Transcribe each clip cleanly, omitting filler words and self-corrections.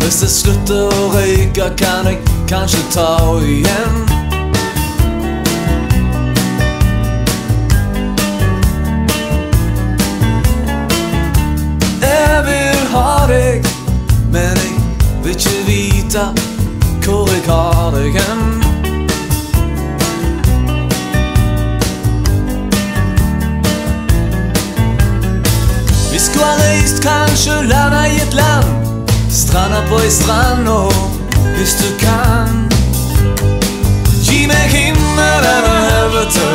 Hvis jeg slutter å røyke, kan jeg kanskje ta igjen. Jeg vil ha deg, men jeg vil ikke vite hvor jeg har deg hen. Vi skulle ha reist, kanskje landa i et land, stranda på ei strand, og hvis du kan gi meg himmel eller helvete,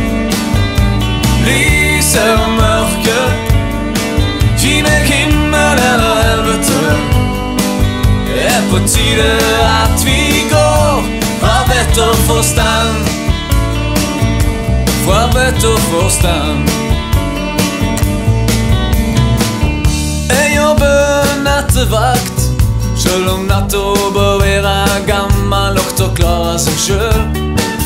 lys eller mørke. Gi meg himmel eller helvete. Det er på tide at vi går fra vett og forstand, fra vett og forstand. Jeg jobber nattevakt, selv om natta bør være gammel nok til å klare seg selv.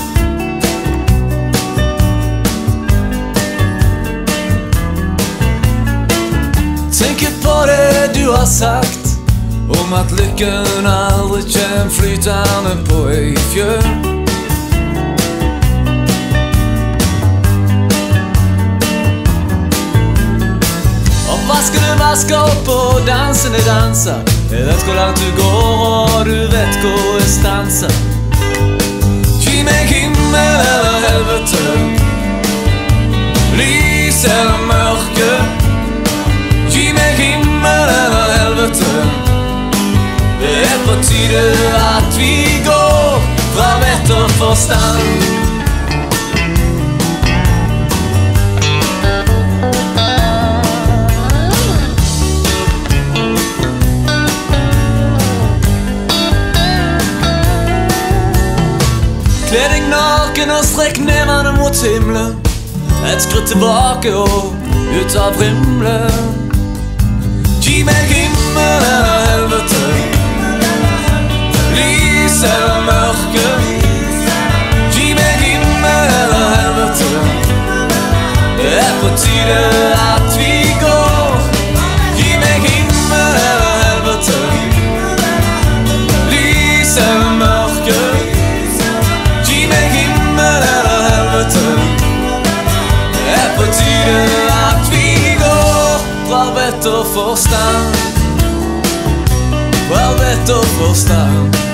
Tenker på det du har sagt, om at lykken aldri kjem flytende på ei fjøl. Oppvaskene vasker opp og dansene danser. Jeg vet hvor langt du går, og du vet hvor jeg stanser. Gi meg himmel eller helvete, lys eller mørke. Gi meg himmel eller helvete. Det er på tide at vi går fra vett og forstand. Kle deg naken og strekk nevene mot himmelen. Et skritt tilbake og ut av himmelen. Gi meg himmel eller helvete, lys eller mørke. Gi meg himmel eller helvete. Det er på tide at vi går. Gi meg himmel eller helvete, lys eller mørke. Gi meg himmel eller helvete. Det er på tide at vi går fra vett og forstand, fra vett og forstand.